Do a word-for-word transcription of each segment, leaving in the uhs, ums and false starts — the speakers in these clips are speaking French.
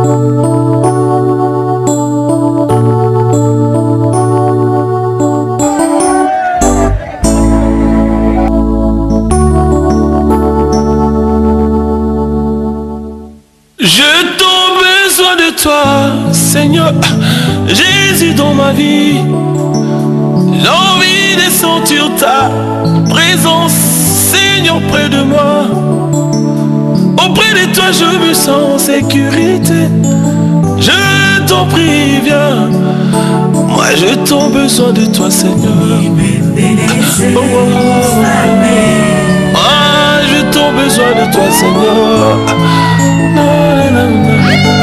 Seigneur, Jésus dans ma vie, j'ai envie de sentir ta présence, Seigneur, près de moi. Auprès de toi, je me sens en sécurité. Je t'en prie, viens. Moi, je t'en besoin de toi, Seigneur. Oh, oh, oh. Ah, je t'en besoin de toi, Seigneur. Non, non, non, non.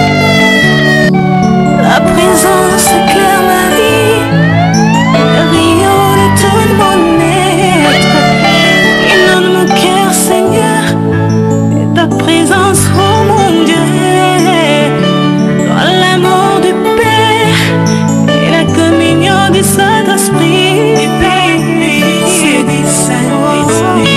La présence éclaire ma vie, le rayon de tout mon être. Inonde mon cœur, Seigneur, et ta présence, oh mon Dieu. Dans l'amour du Père et la communion du Saint-Esprit. C'est du Saint-Esprit.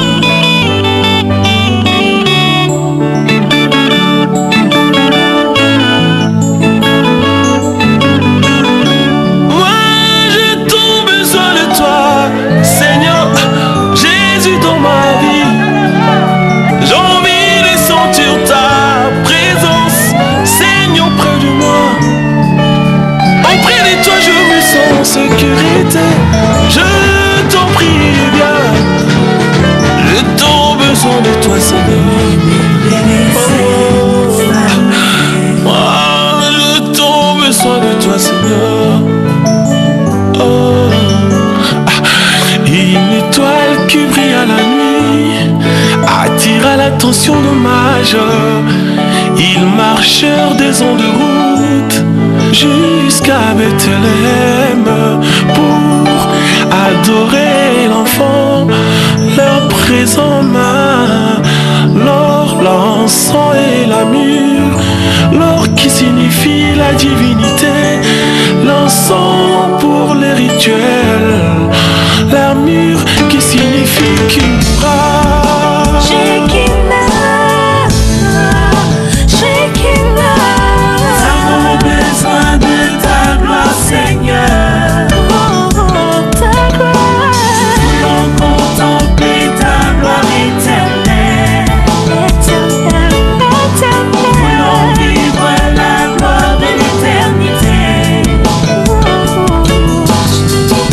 Sécurité, je t'en prie, viens. Je t'en besoin de toi, Seigneur. Oh, oh, je t'en besoin de toi, Seigneur. Oh, une étoile qui brille à la nuit attira l'attention de mages. Ils marchèrent des ondes de route jusqu'à Bethléem pour adorer l'enfant, leur présent main, l'or, l'encens et la myrrhe, l'or qui signifie la divinité, l'encens pour les rituels, la myrrhe qui signifie qu'il bras. Seigneur, oh, oh, ta gloire. Voulons contempler ta gloire éternelle, éternelle, éternelle. Voulons vivre la gloire de l'éternité. Oh, oh, oh.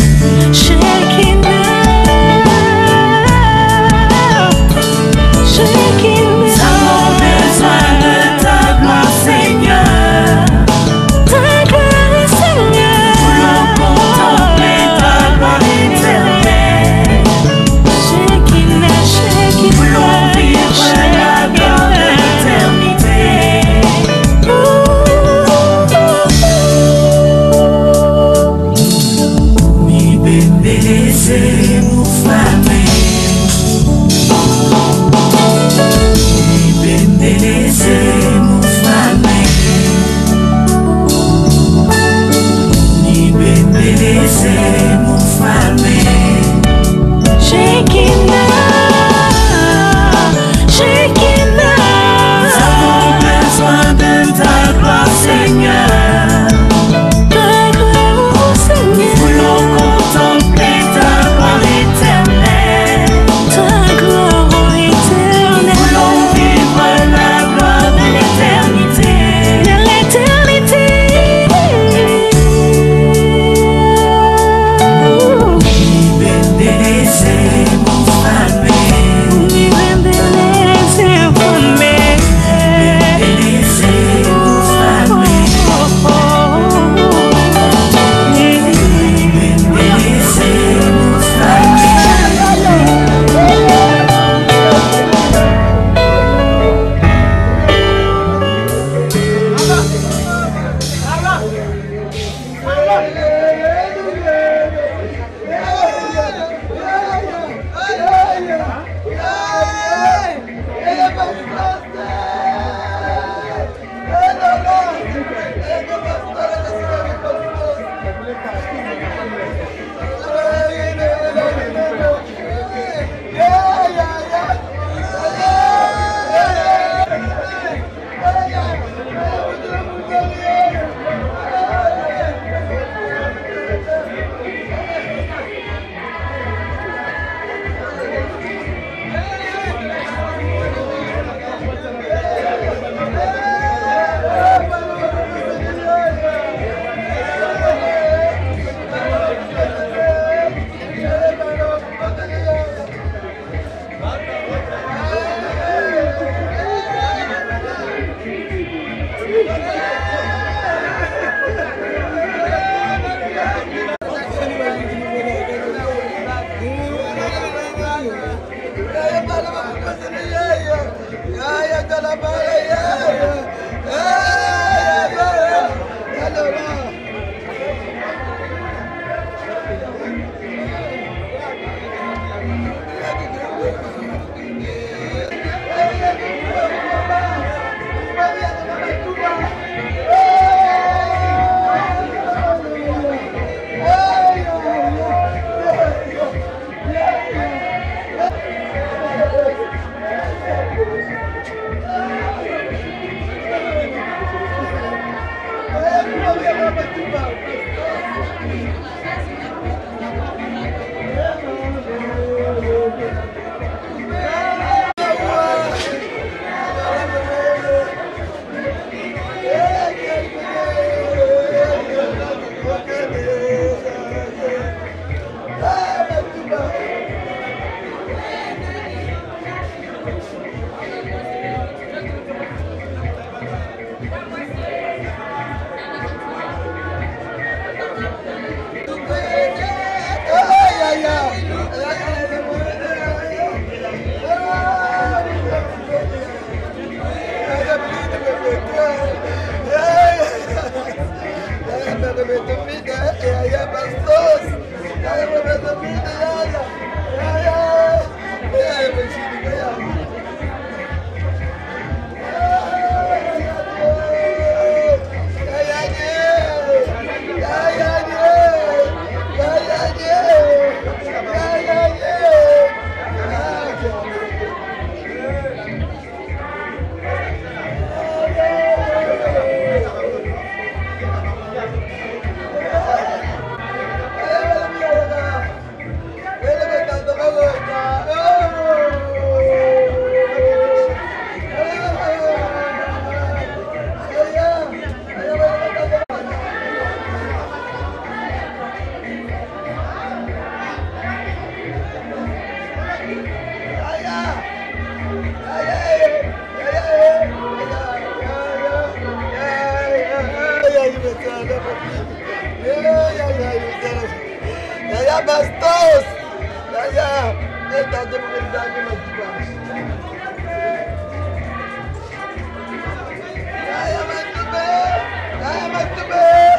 Yaya Bastos! Yaya! Esta tu mensaje más baixo. Yaya, muito bem! Yaya, muito bem!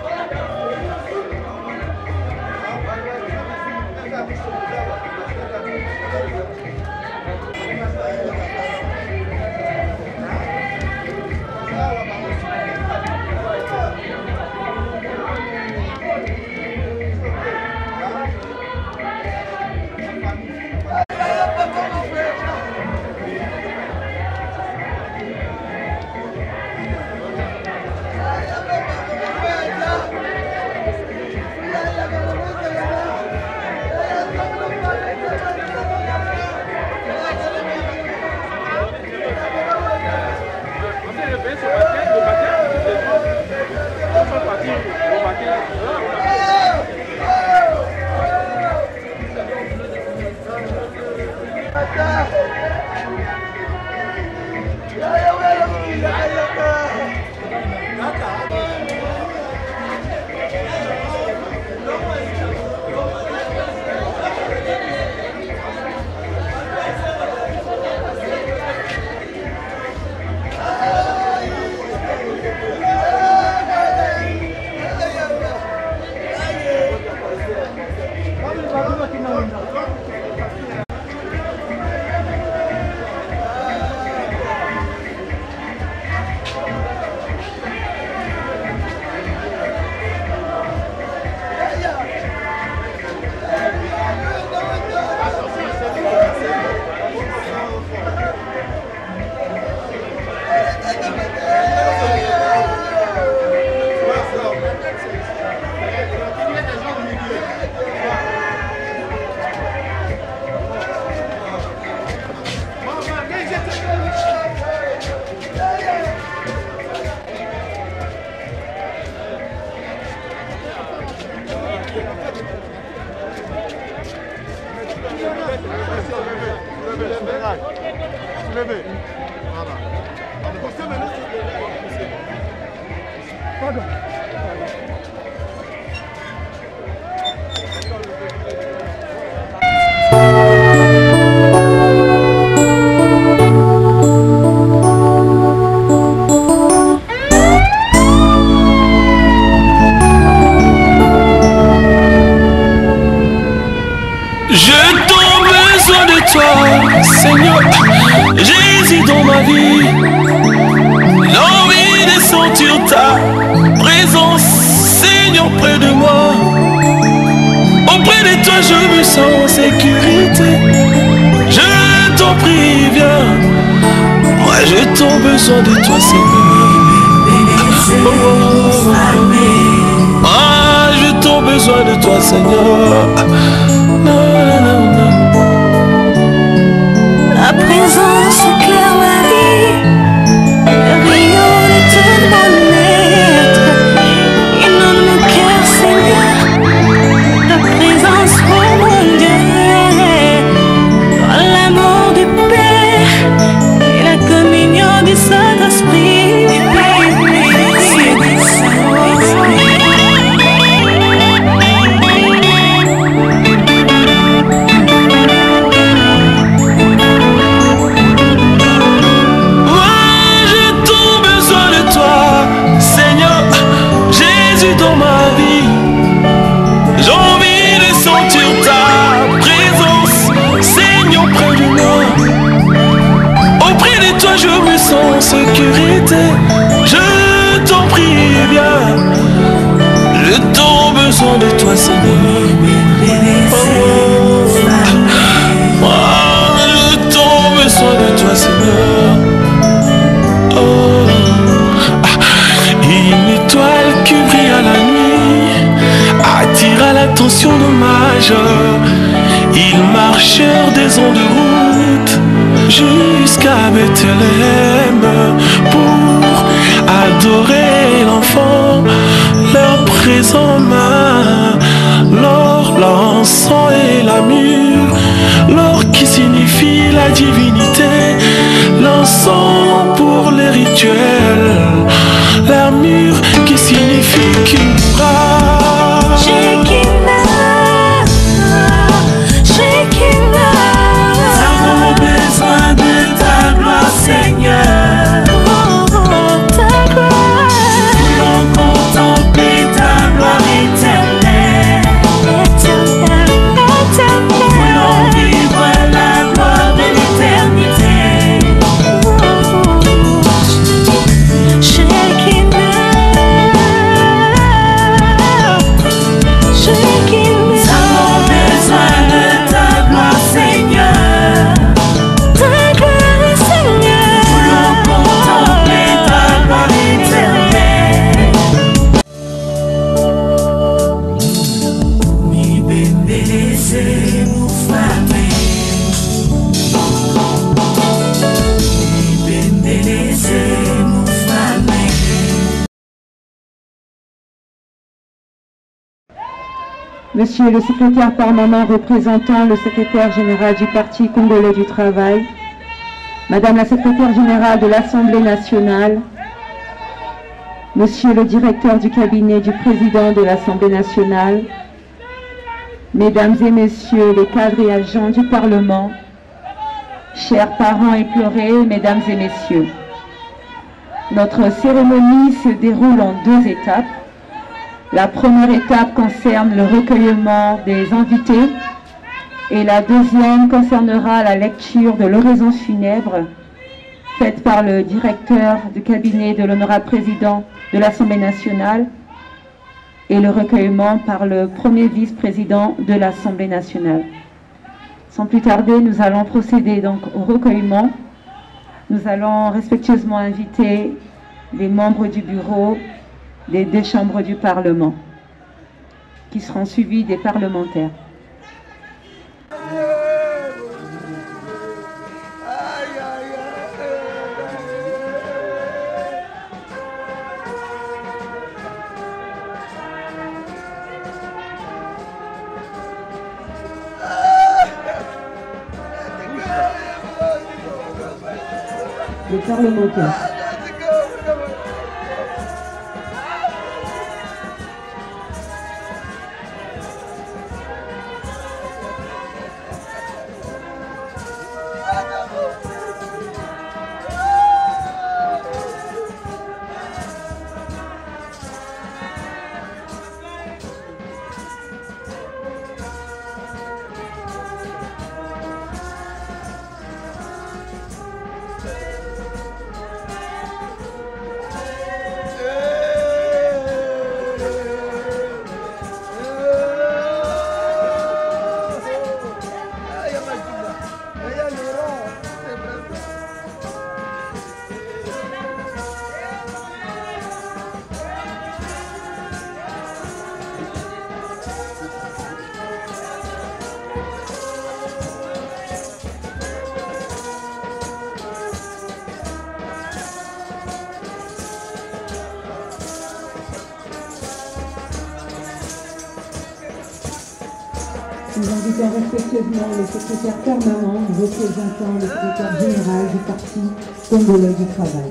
Seigneur, Jésus dans ma vie, l'envie de sentir ta présence, Seigneur, près de moi. Auprès de toi, je me sens en sécurité. Je t'en prie, viens. Moi, j'ai tant besoin de toi, Seigneur. Oh, oh, oh. Ah, j'ai tant besoin de toi, Seigneur. Non, non, non, non. La présence éclaire ma vie, le rayon de mon être inonde mon cœur, Seigneur. Ta présence, oh mon Dieu, dans l'amour du Père et la communion du Saint-Esprit. vérité, je t'en prie bien. Je t'en besoin de toi, Seigneur. Oh, je t'en besoin de toi, Seigneur. Oh, une étoile qui brille à la nuit attira l'attention de mages. Ils marchèrent des ans de route jusqu'à Bethléem pour adorer l'enfant, leur présent main, l'or, l'encens et la myrrhe, l'or qui signifie la divinité, l'encens pour les rituels, la myrrhe qui signifie qu'il mourra. Shekinah, Shekinah, Nous avons besoin de ta gloire, Seigneur. oh, ta gloire Voulons contempler ta gloire éternelle. éternelle, Voulons éternelle. vivre la gloire de l'éternité. Shekinah, Shekinah, Nous avons besoin de ta gloire, Seigneur. ta gloire, Seigneur. Voulons contempler ta gloire éternelle. Mi bembeleze mufalme. Mi bembeleze mufalme. Monsieur le secrétaire permanent représentant le secrétaire général du Parti congolais du travail, Madame la secrétaire générale de l'Assemblée nationale, Monsieur le directeur du cabinet du président de l'Assemblée nationale, Mesdames et Messieurs les cadres et agents du Parlement, chers parents éplorés, Mesdames et Messieurs, notre cérémonie se déroule en deux étapes. La première étape concerne le recueillement des invités et la deuxième concernera la lecture de l'oraison funèbre faite par le directeur du cabinet de l'honorable président de l'Assemblée nationale et le recueillement par le premier vice-président de l'Assemblée nationale. Sans plus tarder, nous allons procéder donc au recueillement. Nous allons respectueusement inviter les membres du bureau des deux chambres du Parlement, qui seront suivis des parlementaires. Aïe, aïe, Les parlementaires. Nous invitons respectueusement le secrétaire permanent représentant le secrétaire général du Parti congolais du travail.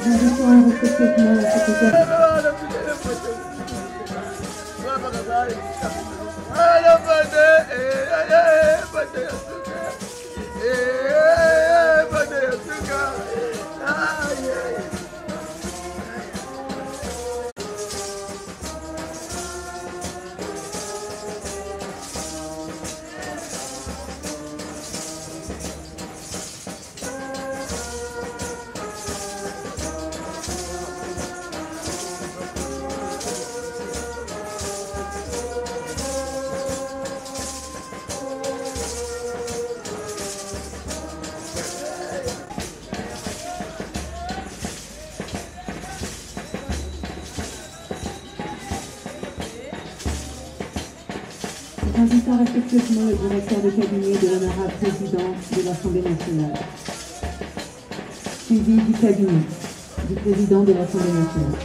invitons respectueusement la secrétaire. Nous invitons respectueusement le directeur de cabinet de l'honorable président de l'Assemblée nationale, suivi du cabinet du président de l'Assemblée nationale.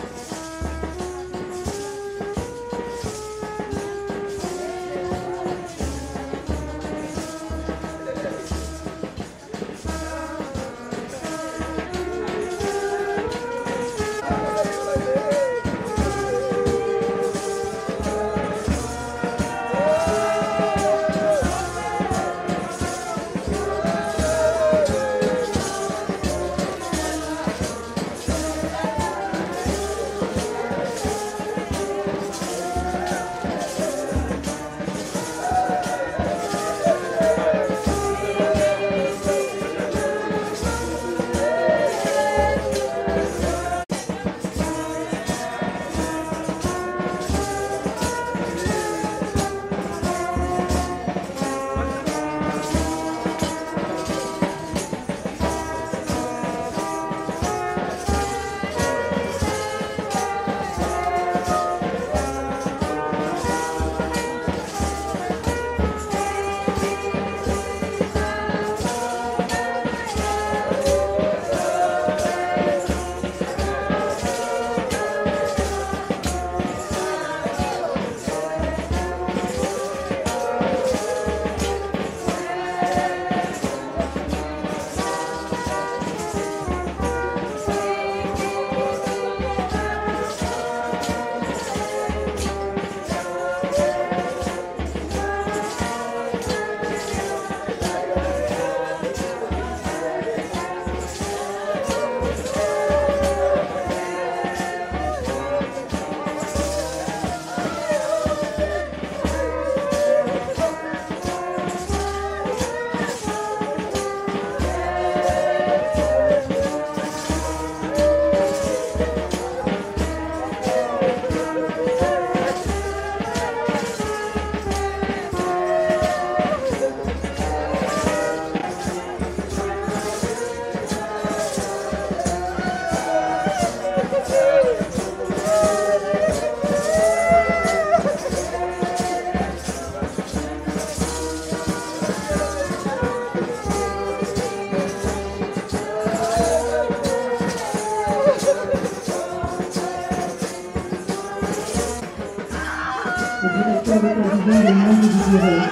Le directeur de cabinet est membre du bureau.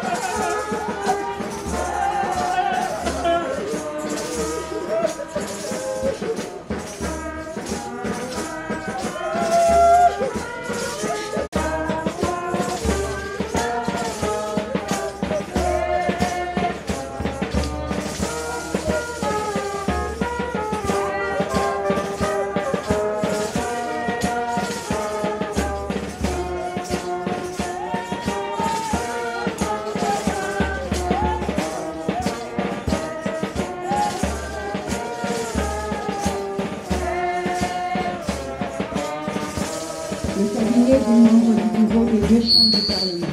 Le cabinet des membres du bureau des deux chambres du Parlement.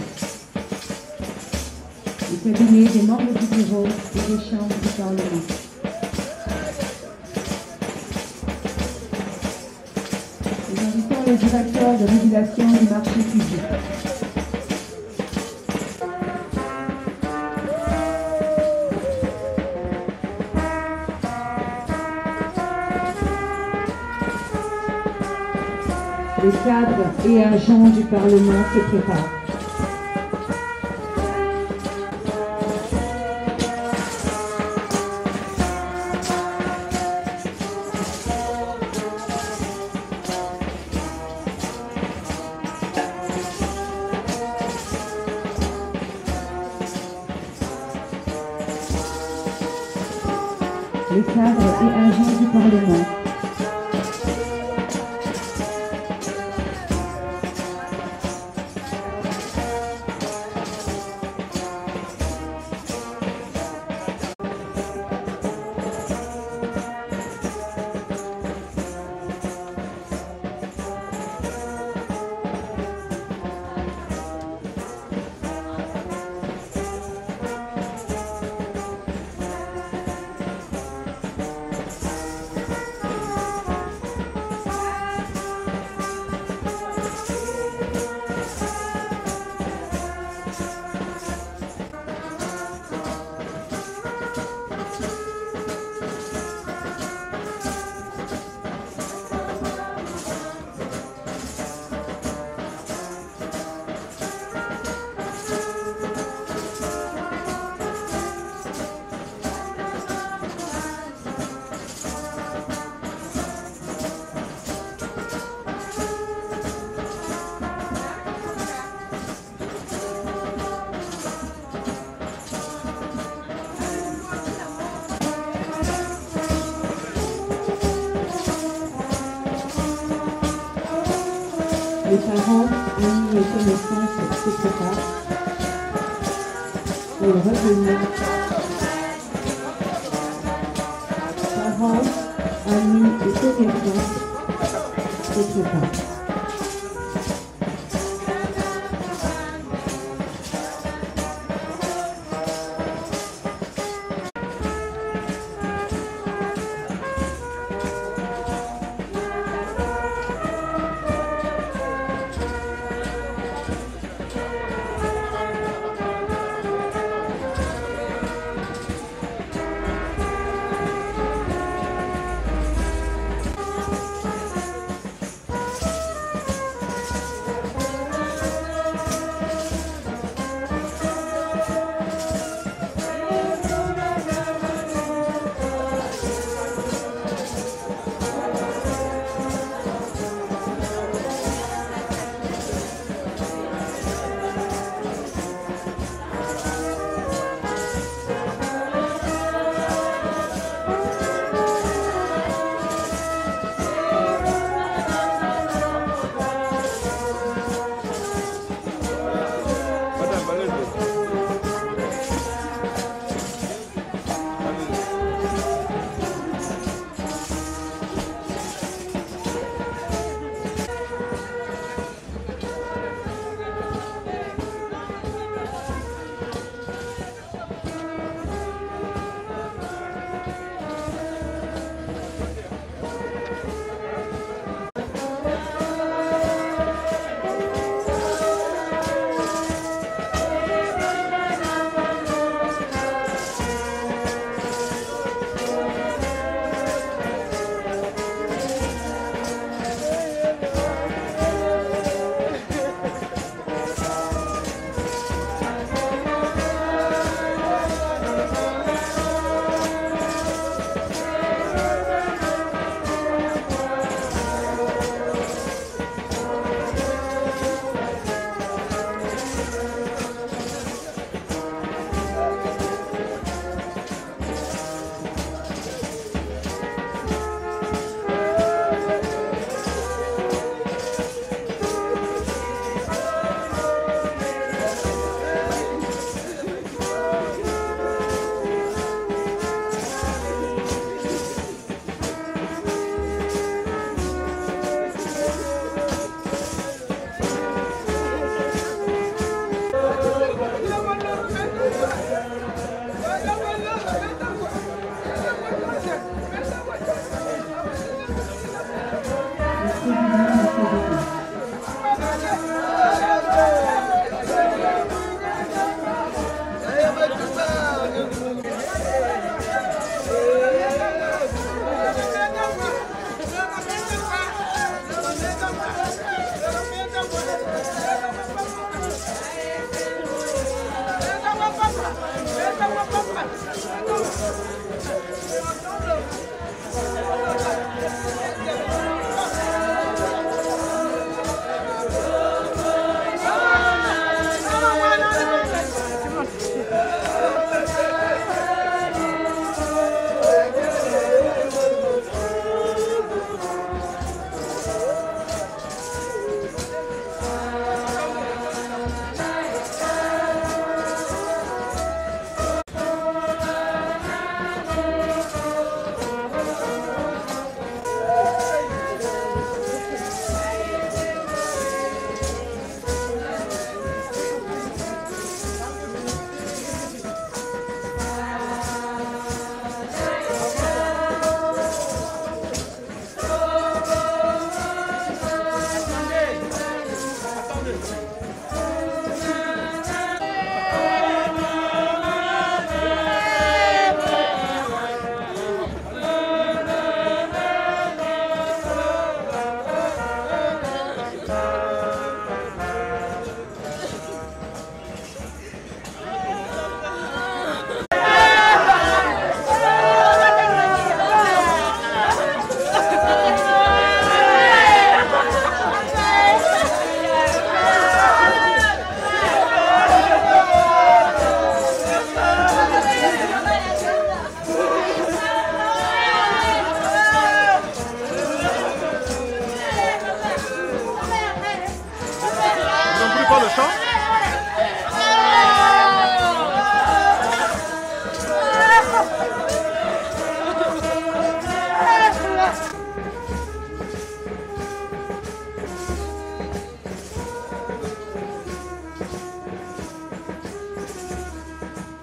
Le cabinet des membres du bureau des deux chambres du Parlement. Nous invitons le directeur de régulation du marché public. Les cadres et agents du Parlement se préparent. les cadres et agents du Parlement. Les parents, amis et connaissances se préparent pour revenir. Parents, amis et connaissances se préparent.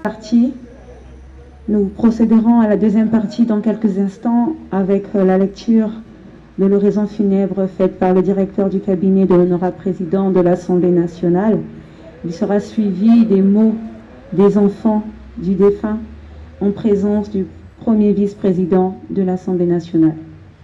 Partie. Nous procéderons à la deuxième partie dans quelques instants avec la lecture de l'oraison funèbre faite par le directeur du cabinet de l'honorable président de l'Assemblée nationale. Il sera suivi des mots des enfants du défunt en présence du premier vice-président de l'Assemblée nationale.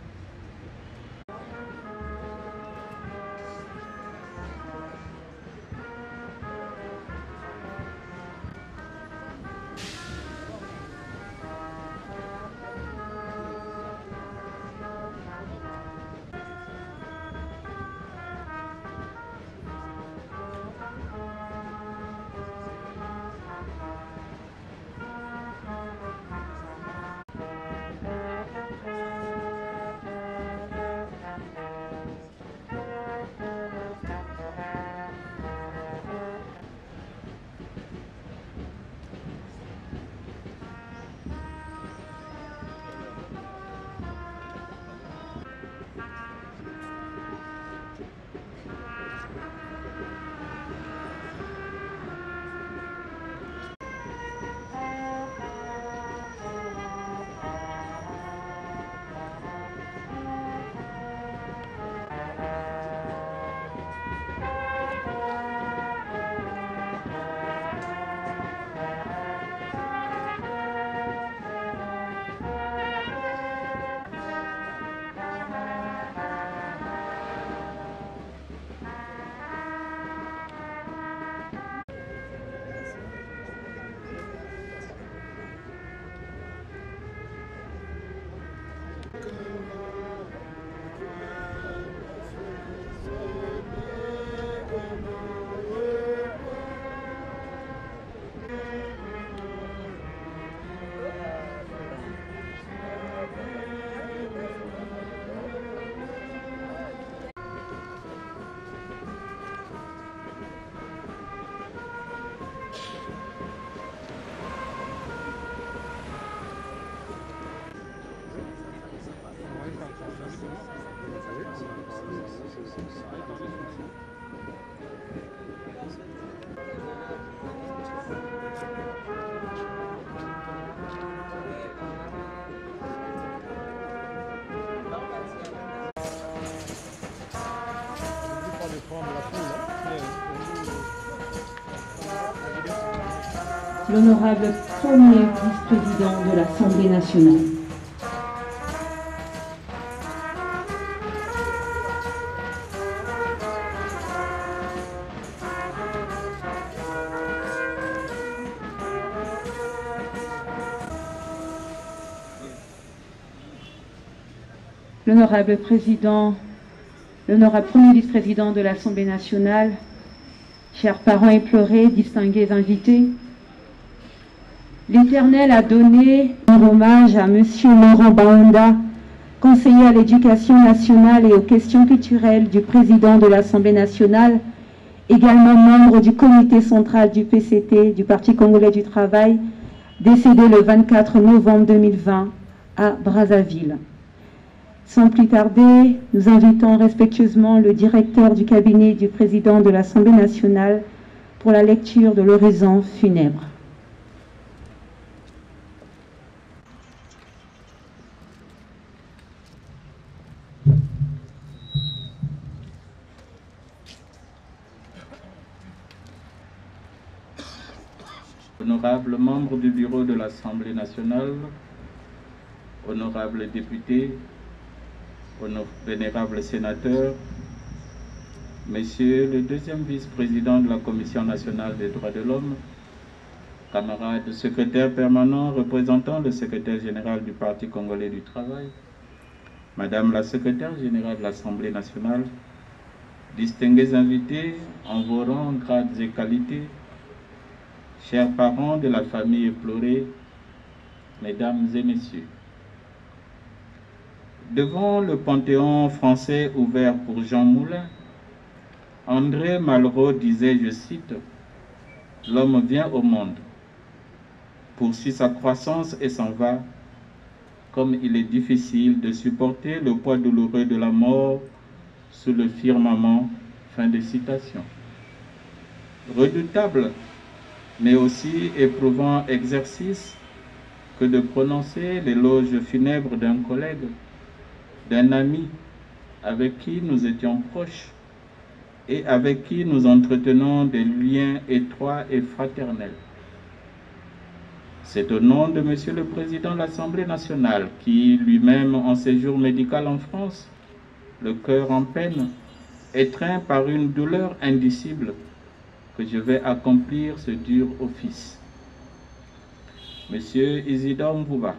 L'honorable premier vice-président de l'Assemblée nationale. L'honorable président, l'honorable premier vice-président de l'Assemblée nationale, chers parents éplorés, distingués invités, l'Éternel a donné un hommage à M. Laurent Baonda, conseiller à l'éducation nationale et aux questions culturelles du président de l'Assemblée nationale, également membre du comité central du P C T, du Parti congolais du travail, décédé le vingt-quatre novembre deux mille vingt à Brazzaville. Sans plus tarder, nous invitons respectueusement le directeur du cabinet du président de l'Assemblée nationale pour la lecture de l'oraison funèbre. Honorables membres du bureau de l'Assemblée nationale, honorables députés, vénérables sénateurs, Monsieur le deuxième vice-président de la Commission nationale des droits de l'homme, camarades secrétaires permanents représentant le secrétaire général du Parti congolais du travail, Madame la secrétaire générale de l'Assemblée nationale, distingués invités en vos rangs, grades et qualités, chers parents de la famille éplorée, Mesdames et Messieurs, devant le Panthéon français ouvert pour Jean Moulin, André Malraux disait, je cite, « L'homme vient au monde, poursuit sa croissance et s'en va, comme il est difficile de supporter le poids douloureux de la mort sous le firmament. » Fin de citation. Redoutable mais aussi éprouvant exercice que de prononcer l'éloge funèbre d'un collègue, d'un ami avec qui nous étions proches et avec qui nous entretenons des liens étroits et fraternels. C'est au nom de Monsieur le Président de l'Assemblée nationale, qui lui-même en séjour médical en France, le cœur en peine, étreint par une douleur indicible, que je vais accomplir ce dur office. Monsieur Isidore Mvouba,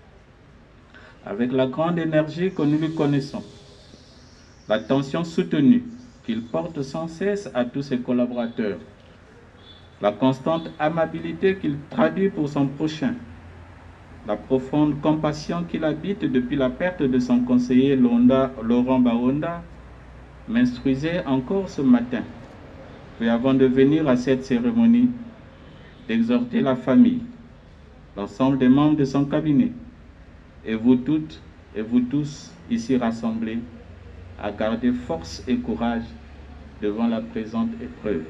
avec la grande énergie que nous lui connaissons, l'attention soutenue qu'il porte sans cesse à tous ses collaborateurs, la constante amabilité qu'il traduit pour son prochain, la profonde compassion qu'il habite depuis la perte de son conseiller Londa, Laurent Baonda, m'instruisait encore ce matin, puis avant de venir à cette cérémonie, d'exhorter la famille, l'ensemble des membres de son cabinet, et vous toutes et vous tous ici rassemblés, à garder force et courage devant la présente épreuve.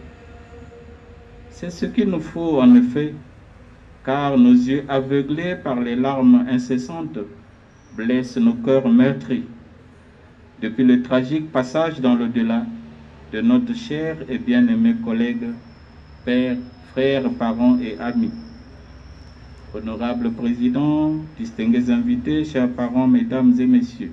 C'est ce qu'il nous faut en effet, car nos yeux aveuglés par les larmes incessantes blessent nos cœurs meurtris depuis le tragique passage dans l'au-delà de notre cher et bien-aimé collègue, père, frères, parents et amis. Honorable Président, distingués invités, chers parents, mesdames et messieurs,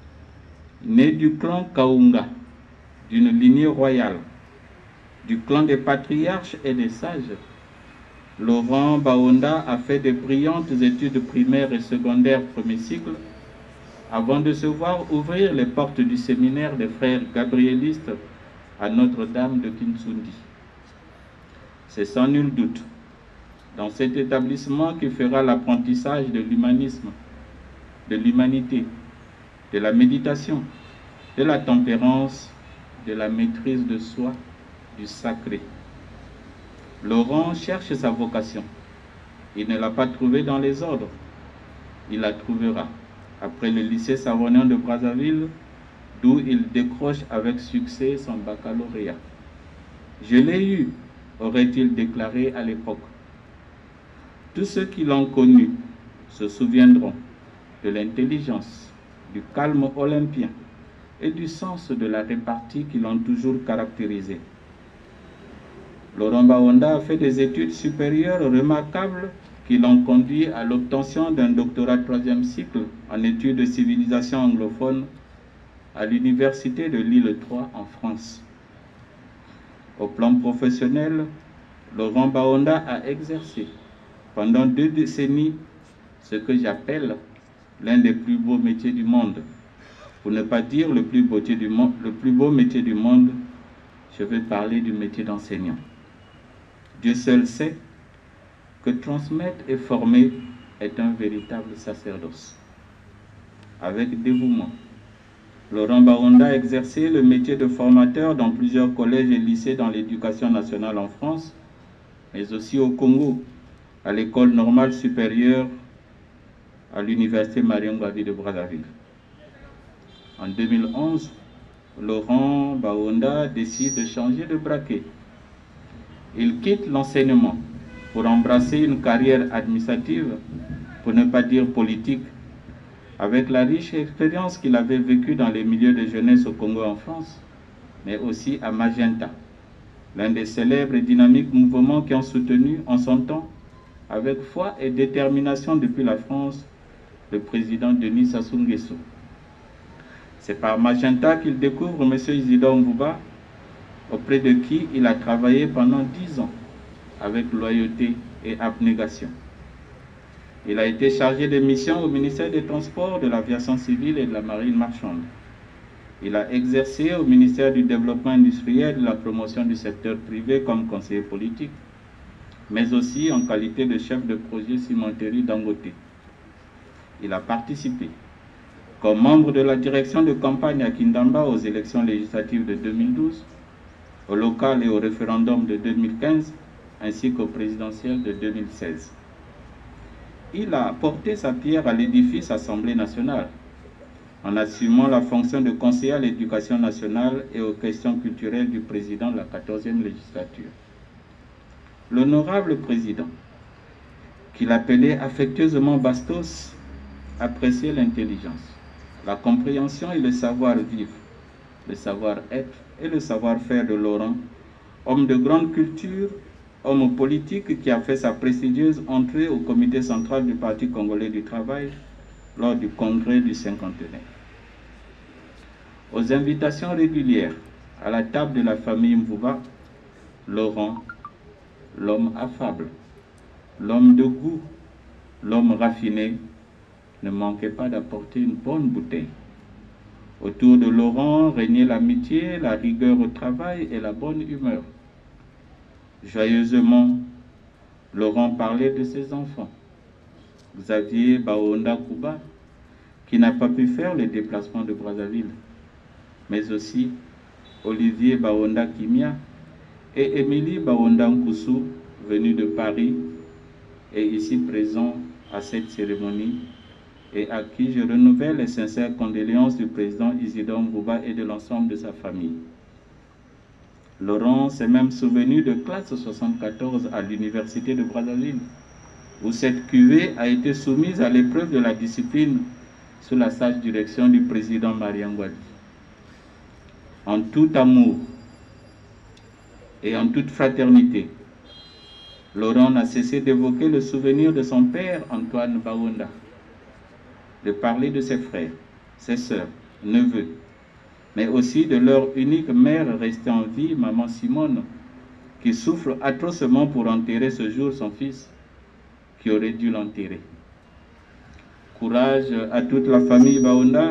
né du clan Kaunga, d'une lignée royale, du clan des patriarches et des sages, Laurent Baonda a fait de brillantes études primaires et secondaires premier cycle avant de se voir ouvrir les portes du séminaire des frères gabrielistes à Notre-Dame de Kinsundi. C'est sans nul doute dans cet établissement qu'il fera l'apprentissage de l'humanisme, de l'humanité, de la méditation, de la tempérance, de la maîtrise de soi, du sacré. Laurent cherche sa vocation. Il ne l'a pas trouvée dans les ordres. Il la trouvera après le lycée Savonian de Brazzaville, d'où il décroche avec succès son baccalauréat. Je l'ai eu, aurait-il déclaré à l'époque. Tous ceux qui l'ont connu se souviendront de l'intelligence, du calme olympien et du sens de la répartie qui l'ont toujours caractérisé. Laurent Baonda a fait des études supérieures remarquables qui l'ont conduit à l'obtention d'un doctorat troisième cycle en études de civilisation anglophone à l'université de Lille trois en France. Au plan professionnel, Laurent Baonda a exercé pendant deux décennies ce que j'appelle l'un des plus beaux métiers du monde. Pour ne pas dire le plus beau métier du monde, le plus beau métier du monde, je vais parler du métier d'enseignant. Dieu seul sait que transmettre et former est un véritable sacerdoce. Avec dévouement, Laurent Baonda a exercé le métier de formateur dans plusieurs collèges et lycées dans l'éducation nationale en France, mais aussi au Congo, à l'école normale supérieure à l'université Marion Gavi de Brazzaville. En deux mille onze, Laurent Baonda décide de changer de braquet. Il quitte l'enseignement pour embrasser une carrière administrative, pour ne pas dire politique, avec la riche expérience qu'il avait vécue dans les milieux de jeunesse au Congo en France, mais aussi à Magenta, l'un des célèbres et dynamiques mouvements qui ont soutenu en son temps, avec foi et détermination depuis la France, le président Denis Sassou Nguesso. C'est par Magenta qu'il découvre M. Isidore Mvouba, auprès de qui il a travaillé pendant dix ans avec loyauté et abnégation. Il a été chargé de mission au ministère des Transports, de l'Aviation civile et de la Marine marchande. Il a exercé au ministère du Développement industriel et de la promotion du secteur privé comme conseiller politique, mais aussi en qualité de chef de projet cimenterie Dangote. Il a participé comme membre de la direction de campagne à Kindamba aux élections législatives de deux mille douze, au local et au référendum de deux mille quinze, ainsi qu'au présidentiel de deux mille seize. Il a porté sa pierre à l'édifice Assemblée nationale, en assumant la fonction de conseiller à l'éducation nationale et aux questions culturelles du président de la quatorzième législature. l'honorable président, qu'il appelait affectueusement Bastos, appréciait l'intelligence, la compréhension et le savoir-vivre, le savoir-être et le savoir-faire de Laurent, homme de grande culture, homme politique qui a fait sa prestigieuse entrée au comité central du Parti congolais du travail lors du congrès du cinquantenaire. Aux invitations régulières à la table de la famille Mvuba, Laurent, l'homme affable, l'homme de goût, l'homme raffiné, ne manquait pas d'apporter une bonne bouteille. Autour de Laurent régnait l'amitié, la rigueur au travail et la bonne humeur. Joyeusement, Laurent parlait de ses enfants. Xavier Baonda Kouba, qui n'a pas pu faire le déplacement de Brazzaville, mais aussi Olivier Baonda Kimia et Émilie Baonda Nkoussou, venus de Paris et ici présents à cette cérémonie, et à qui je renouvelle les sincères condoléances du président Isidore Mvuba et de l'ensemble de sa famille. Laurent s'est même souvenu de classe soixante-quatorze à l'université de Brazzaville, où cette cuvée a été soumise à l'épreuve de la discipline sous la sage direction du président Mariam Ngouali. En tout amour et en toute fraternité, Laurent n'a cessé d'évoquer le souvenir de son père Antoine Baonda, de parler de ses frères, ses sœurs, neveux, mais aussi de leur unique mère restée en vie, maman Simone, qui souffre atrocement pour enterrer ce jour son fils, qui aurait dû l'enterrer. Courage à toute la famille Baonda,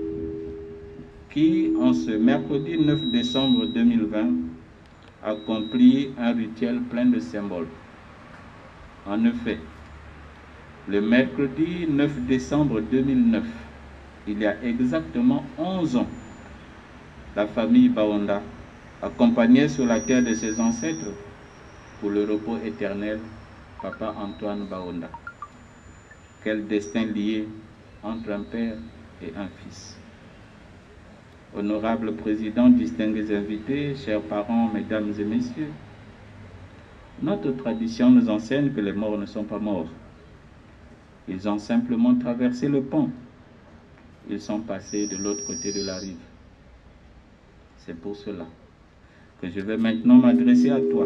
qui, en ce mercredi neuf décembre deux mille vingt, accomplit un rituel plein de symboles. En effet, le mercredi neuf décembre deux mille neuf, il y a exactement onze ans, la famille Baonda accompagnait sur la terre de ses ancêtres pour le repos éternel Papa Antoine Baonda. Quel destin lié entre un père et un fils. Honorable président, distingués invités, chers parents, mesdames et messieurs, notre tradition nous enseigne que les morts ne sont pas morts. Ils ont simplement traversé le pont. Ils sont passés de l'autre côté de la rive. C'est pour cela que je vais maintenant m'adresser à toi,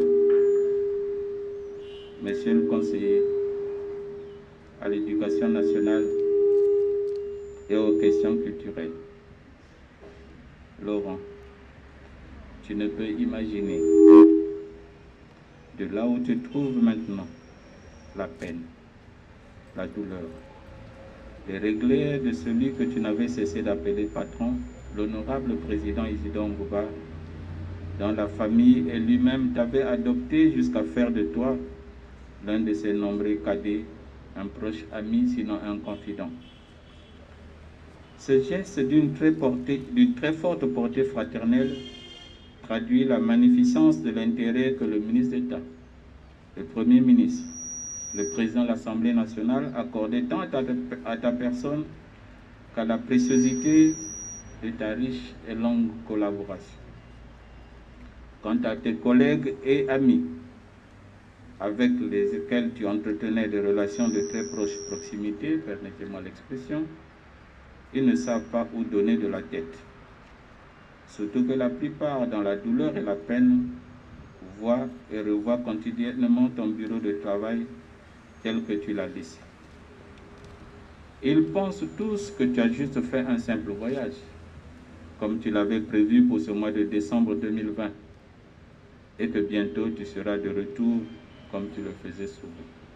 monsieur le conseiller à l'éducation nationale et aux questions culturelles. Laurent, tu ne peux imaginer de là où tu te trouves maintenant la peine, la douleur, les regrets de celui que tu n'avais cessé d'appeler patron, l'honorable président Isidore Mvuba, dont la famille et lui-même t'avaient adopté jusqu'à faire de toi l'un de ses nombreux cadets, un proche ami, sinon un confident. Ce geste d'une très, d'une très forte portée fraternelle traduit la magnificence de l'intérêt que le ministre d'État, le Premier ministre, le président de l'Assemblée nationale accordaient tant à ta, à ta personne qu'à la préciosité de ta riche et longue collaboration. Quant à tes collègues et amis, avec lesquels tu entretenais des relations de très proche proximité, permettez-moi l'expression, ils ne savent pas où donner de la tête. Surtout que la plupart, dans la douleur et la peine, voient et revoient quotidiennement ton bureau de travail tel que tu l'as laissé. Ils pensent tous que tu as juste fait un simple voyage, comme tu l'avais prévu pour ce mois de décembre deux mille vingt, et que bientôt tu seras de retour comme tu le faisais souvent.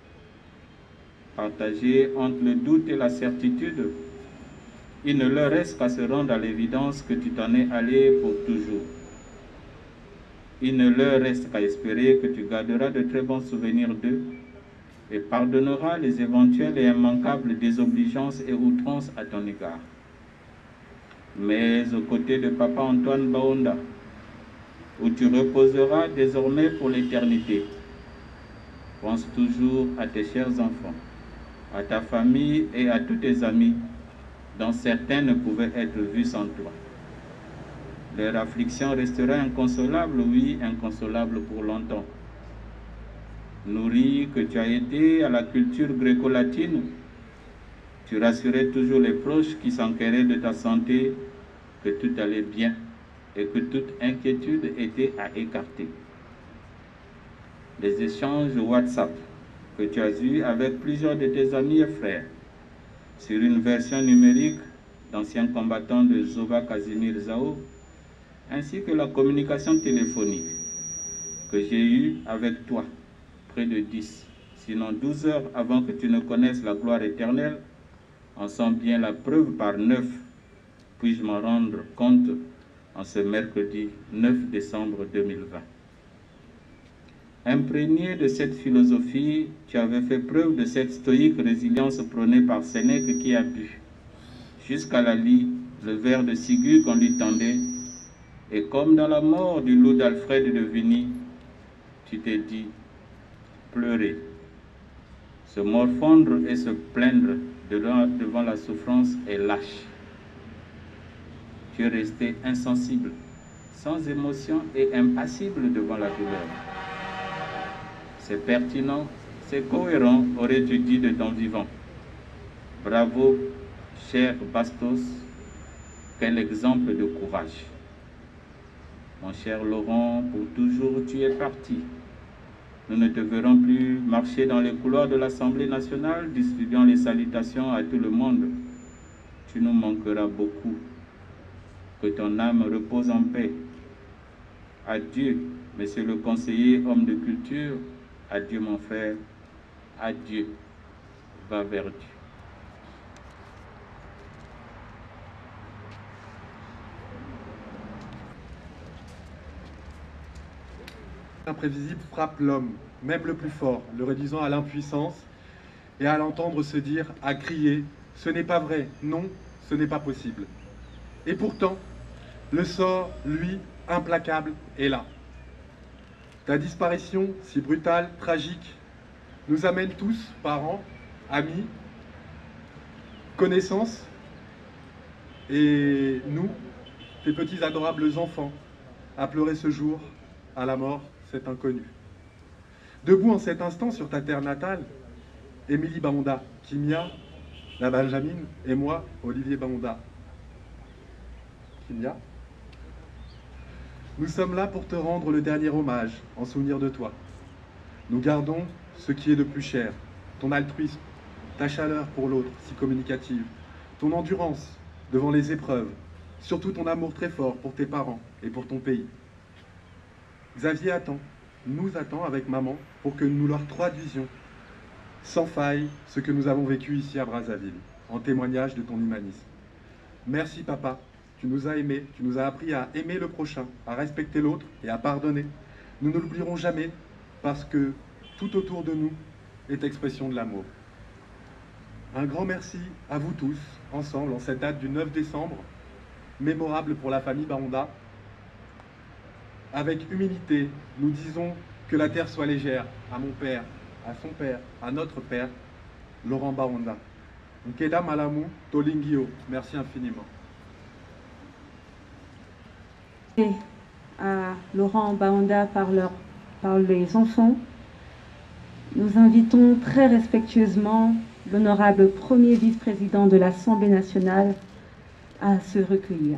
Partagé entre le doute et la certitude, il ne leur reste qu'à se rendre à l'évidence que tu t'en es allé pour toujours. Il ne leur reste qu'à espérer que tu garderas de très bons souvenirs d'eux et pardonneras les éventuelles et immanquables désobligeances et outrances à ton égard. Mais aux côtés de Papa Antoine Baonda, où tu reposeras désormais pour l'éternité, pense toujours à tes chers enfants, à ta famille et à tous tes amis, dont certains ne pouvaient être vus sans toi. Leur affliction restera inconsolable, oui, inconsolable pour longtemps. nourri que tu as été à la culture gréco-latine, tu rassurais toujours les proches qui s'enquéraient de ta santé, que tout allait bien et que toute inquiétude était à écarter. Les échanges WhatsApp que tu as eus avec plusieurs de tes amis et frères sur une version numérique d'anciens combattants de Zoba Casimir Zao, ainsi que la communication téléphonique que j'ai eue avec toi, près de dix, sinon douze heures avant que tu ne connaisses la gloire éternelle, en sont bien la preuve par neuf. Puis-je m'en rendre compte en ce mercredi neuf décembre deux mille vingt. Imprégné de cette philosophie, tu avais fait preuve de cette stoïque résilience prônée par Sénèque qui a bu, jusqu'à la lie, le verre de ciguë qu'on lui tendait, et comme dans la mort du loup d'Alfred de Vigny, tu t'es dit, pleurer, se morfondre et se plaindre devant la souffrance est lâche. Tu es resté insensible, sans émotion et impassible devant la douleur. C'est pertinent, c'est cohérent, aurais-tu dit de ton vivant. Bravo, cher Bastos, quel exemple de courage. Mon cher Laurent, pour toujours tu es parti. Nous ne te verrons plus marcher dans les couloirs de l'Assemblée nationale, distribuant les salutations à tout le monde. Tu nous manqueras beaucoup. Que ton âme repose en paix. Adieu, monsieur le conseiller, homme de culture. Adieu, mon frère. Adieu. Va vers Dieu. Imprévisible frappe l'homme, même le plus fort, le réduisant à l'impuissance et à l'entendre se dire, à crier, ce n'est pas vrai, non, ce n'est pas possible. Et pourtant, le sort, lui, implacable, est là. Ta disparition, si brutale, tragique, nous amène tous, parents, amis, connaissances, et nous, tes petits adorables enfants, à pleurer ce jour, à la mort, cet inconnu. Debout en cet instant sur ta terre natale, Émilie Baonda, Kimia, la Benjamine, et moi, Olivier Baonda. Kimia, nous sommes là pour te rendre le dernier hommage en souvenir de toi. Nous gardons ce qui est de plus cher, ton altruisme, ta chaleur pour l'autre, si communicative, ton endurance devant les épreuves, surtout ton amour très fort pour tes parents et pour ton pays. Xavier attend, nous attend avec maman pour que nous leur traduisions sans faille ce que nous avons vécu ici à Brazzaville, en témoignage de ton humanisme. Merci papa, tu nous as aimés, tu nous as appris à aimer le prochain, à respecter l'autre et à pardonner. Nous ne l'oublierons jamais parce que tout autour de nous est expression de l'amour. Un grand merci à vous tous, ensemble, en cette date du neuf décembre, mémorable pour la famille Baonda. Avec humilité, nous disons que la terre soit légère à mon père, à son père, à notre père, Laurent Baonda. Nkeda Malamu Tolingio, merci infiniment. À Laurent Baonda par, leur, par les enfants, nous invitons très respectueusement l'honorable premier vice-président de l'Assemblée nationale à se recueillir.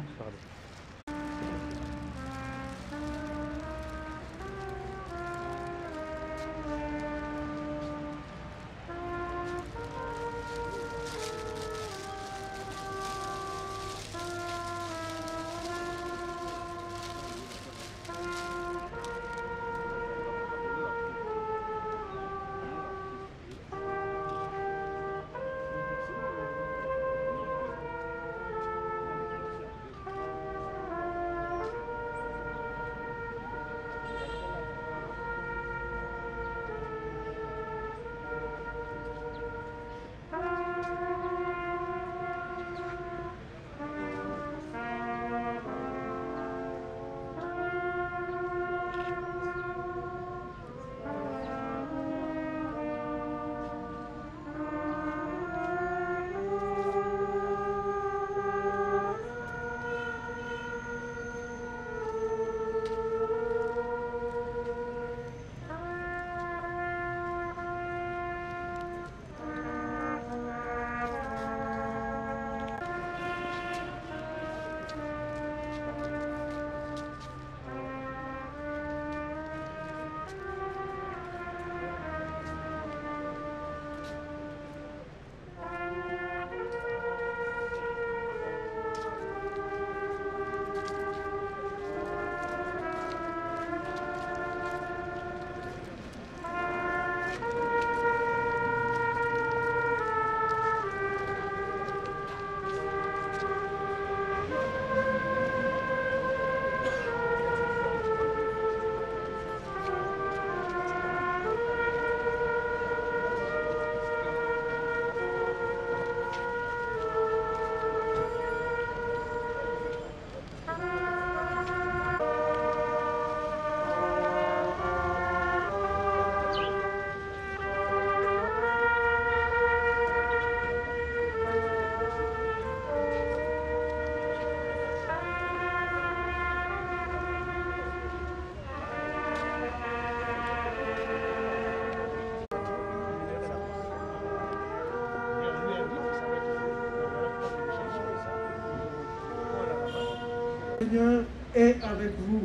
Seigneur est avec vous.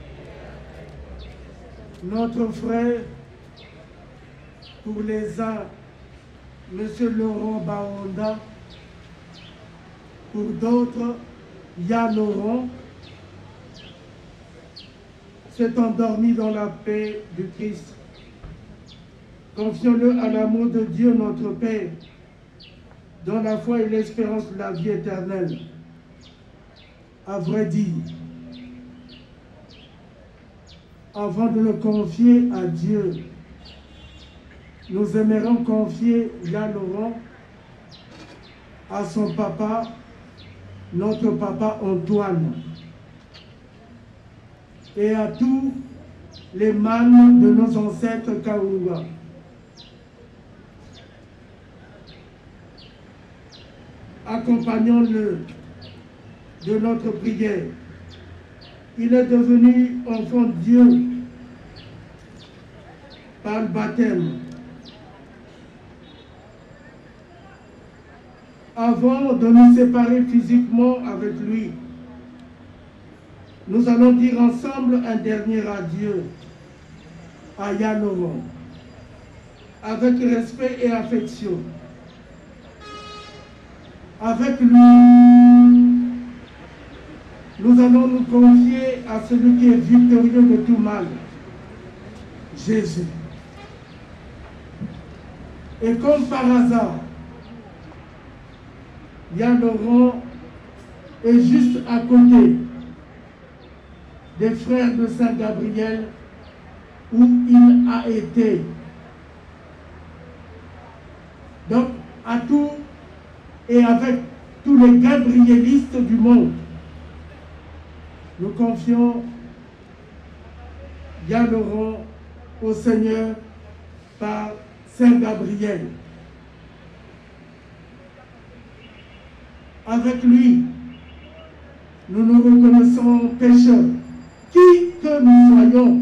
Notre frère, pour les uns, M. Laurent Baonda, pour d'autres, Yann Laurent, s'est endormi dans la paix du Christ. Confions-le à l'amour de Dieu notre Père, dans la foi et l'espérance de la vie éternelle. À vrai dire, avant de le confier à Dieu, nous aimerions confier Yann Laurent à son papa, notre papa Antoine, et à tous les mânes de nos ancêtres Kaouga. Accompagnons-le de notre prière. Il est devenu enfant de Dieu par le baptême. Avant de nous séparer physiquement avec lui, nous allons dire ensemble un dernier adieu à Yann Laurent, avec respect et affection. Avec lui, nous allons nous confier à celui qui est victorieux de tout mal, Jésus. Et comme par hasard, Yann Laurent est juste à côté des frères de Saint-Gabriel où il a été. Donc, à tout et avec tous les gabrielistes du monde, nous confions Yann Laurent au Seigneur par Saint Gabriel. Avec lui, nous nous reconnaissons pécheurs, qui que nous soyons,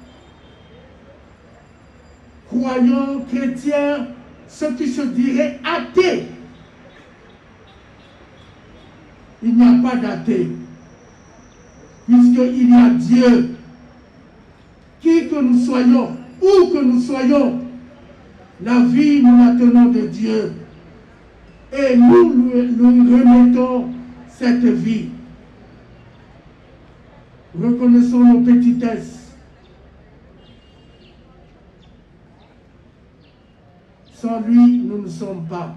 croyants, chrétiens, ceux qui se diraient athées. Il n'y a pas d'athée, puisqu'il y a Dieu. Qui que nous soyons, où que nous soyons, la vie nous la tenons de Dieu. Et nous nous remettons cette vie. Reconnaissons nos petitesses. Sans lui, nous ne sommes pas.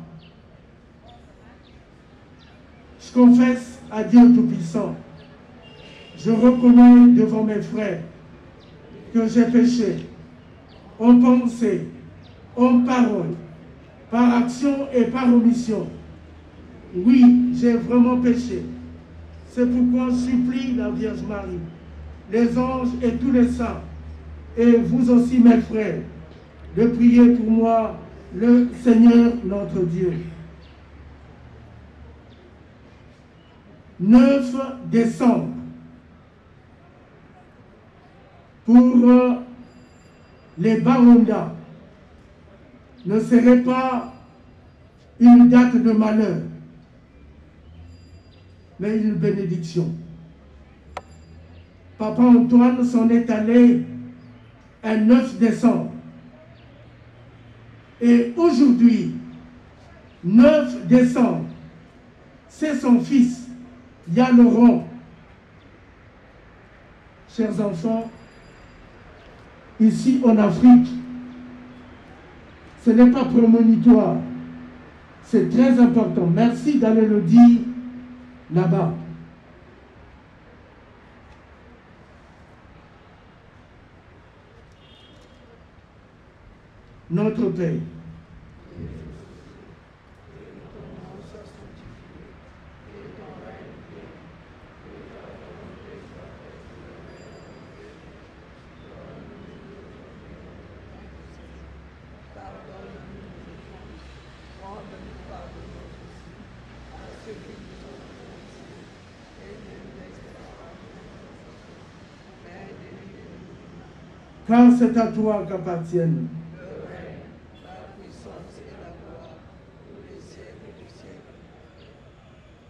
Je confesse à Dieu Tout-Puissant. Je reconnais devant mes frères que j'ai péché en pensée, en parole, par action et par omission. Oui, j'ai vraiment péché. C'est pourquoi je supplie la Vierge Marie, les anges et tous les saints, et vous aussi mes frères, de prier pour moi le Seigneur notre Dieu. neuf décembre, pour euh, les Baonda, ne serait pas une date de malheur, mais une bénédiction. Papa Antoine s'en est allé un neuf décembre. Et aujourd'hui, neuf décembre, c'est son fils, Yann Laurent. Chers enfants, ici en Afrique, ce n'est pas prémonitoire, c'est très important. Merci d'aller le dire là-bas. Notre Père, car c'est à toi qu'appartiennent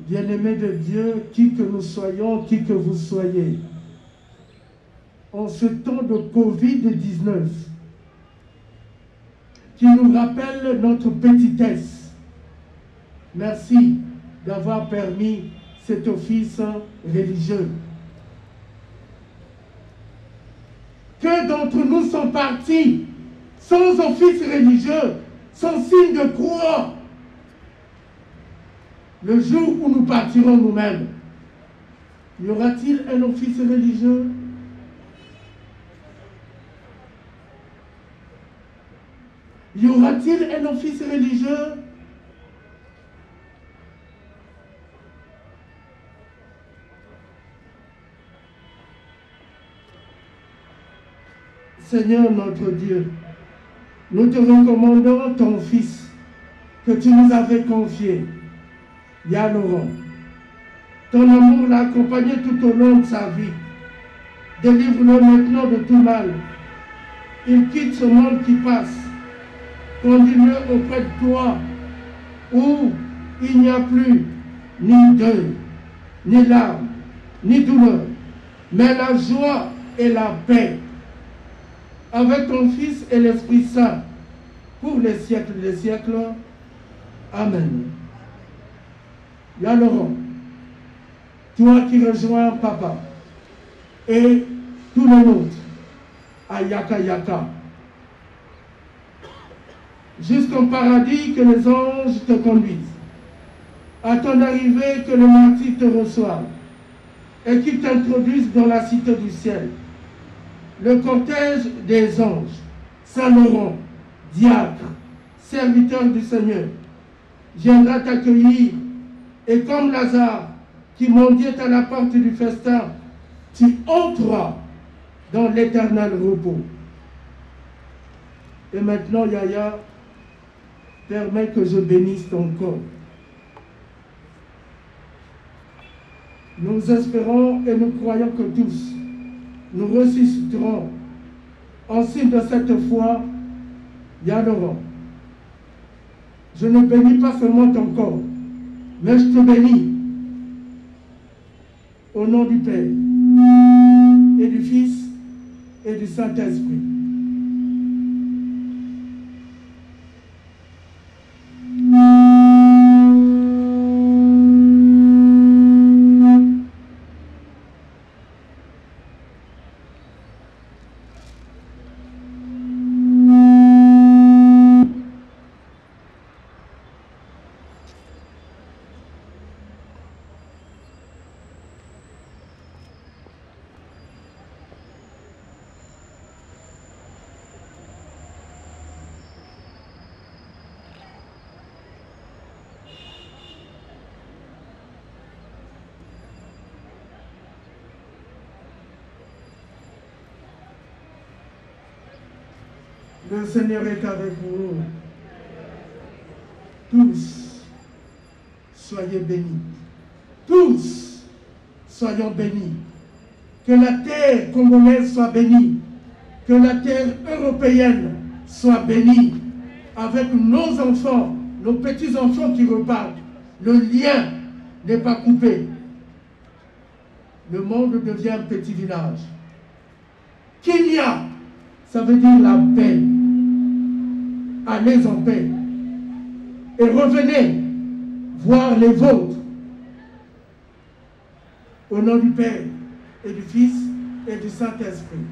Bien-aimés de Dieu, qui que nous soyons, qui que vous soyez, en ce temps de covid dix-neuf, qui nous rappelle notre petitesse, merci d'avoir permis cet office religieux. Que d'entre nous sont partis sans office religieux, sans signe de croix. Le jour où nous partirons nous-mêmes, y aura-t-il un office religieux? Y aura-t-il un office religieux? Seigneur notre Dieu, nous te recommandons ton Fils que tu nous avais confié, Yann Laurent. Ton amour l'a accompagné tout au long de sa vie. Délivre-le maintenant de tout mal. Il quitte ce monde qui passe. Conduis-le auprès de toi, où il n'y a plus ni deuil, ni larmes, ni douleur, mais la joie et la paix, avec ton Fils et l'Esprit Saint, pour les siècles des siècles. Amen. Yann Laurent, toi qui rejoins Papa et tous les nôtres à Yaka Yaka, jusqu'au paradis que les anges te conduisent, à ton arrivée que les martyrs te reçoivent et qu'ils t'introduisent dans la cité du ciel. Le cortège des anges, Saint Laurent, diacre, serviteur du Seigneur, viendra t'accueillir et comme Lazare qui mendiait à la porte du festin, tu entreras dans l'éternel repos. Et maintenant, Yaya, permets que je bénisse ton corps. Nous espérons et nous croyons que tous, nous ressusciterons en signe de cette foi. Yann Laurent, je ne bénis pas seulement ton corps, mais je te bénis au nom du Père et du Fils et du Saint-Esprit. Le Seigneur est avec vous. Tous, soyez bénis. Tous, soyons bénis. Que la terre congolaise soit bénie. Que la terre européenne soit bénie. Avec nos enfants, nos petits-enfants qui repartent. Le lien n'est pas coupé. Le monde devient un petit village. Qu'il y a, ça veut dire la paix. Allez en paix et revenez voir les vôtres. Au nom du Père et du Fils et du Saint-Esprit.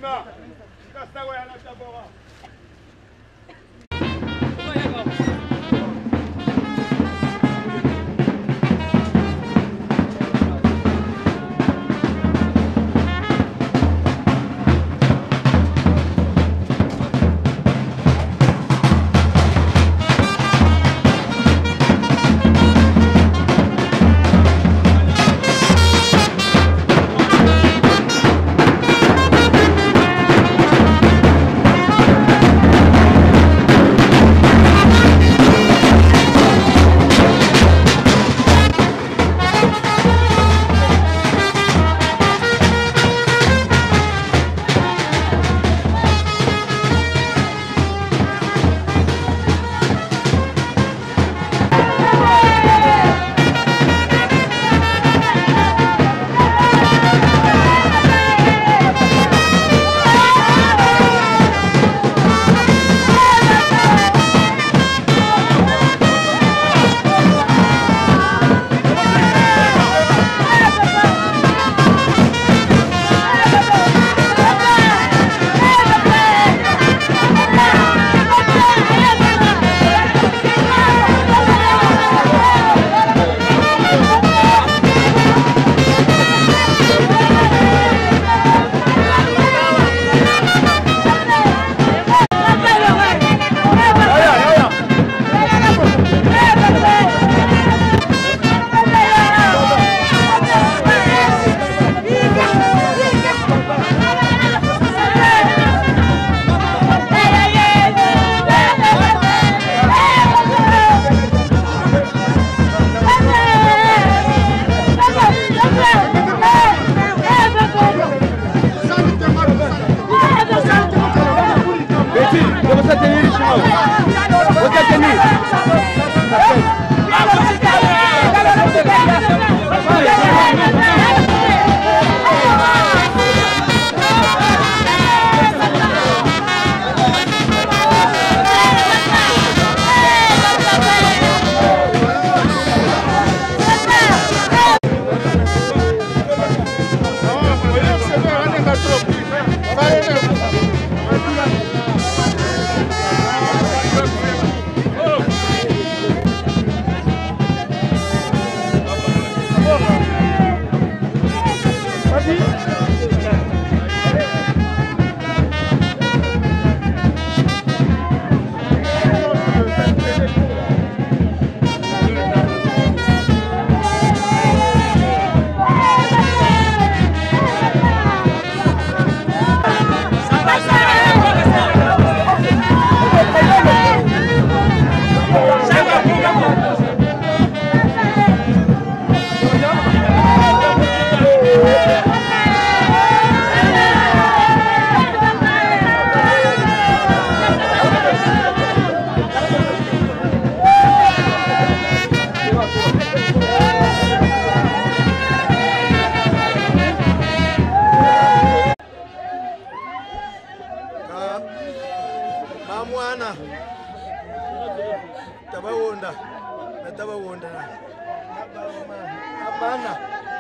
Hapana,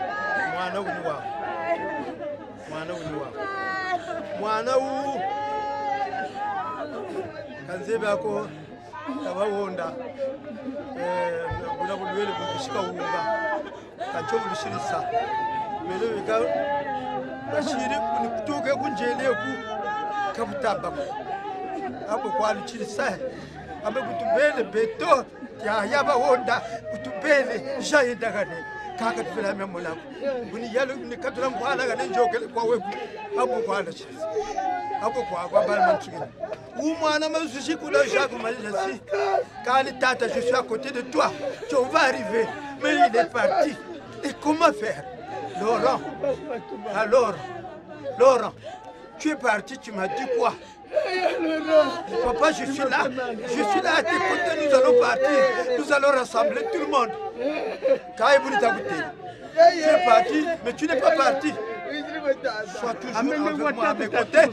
mwana huyu wako, mwana huyu wako, mwana huu kanzebe yako tabawonda eh kuna bulwele bushika unga kacho bulishirisa melo bika bashiri kunituke kunjele ku kabutaba hapo kwa luchirisa abe kutubele beto ya yaba wonda kutubele jayidagane kaka tufela memola kuni yalo ni kadura ngwala ga njokele kwa weku hapo kwa luchirisa hapo kwa kwa bal manchini umwana mazushi kula Jacques Malesi quand tata je suis à côté de toi tu vas arriver mais il est parti et comment faire Laurent alors Laurent tu es parti tu m'as dit quoi Papa, je suis là, je suis là à tes côtés, nous allons partir, nous allons rassembler tout le monde. Quand tu es parti, mais tu n'es pas parti. sois toujours avec moi à mes côtés.